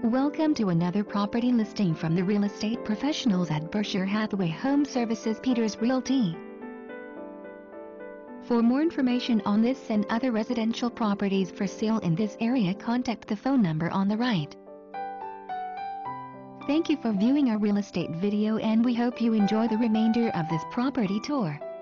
Welcome to another property listing from the real estate professionals at Bershire Hathaway Home Services Peters Realty. For more information on this and other residential properties for sale in this area, contact the phone number on the right. Thank you for viewing our real estate video, and we hope you enjoy the remainder of this property tour.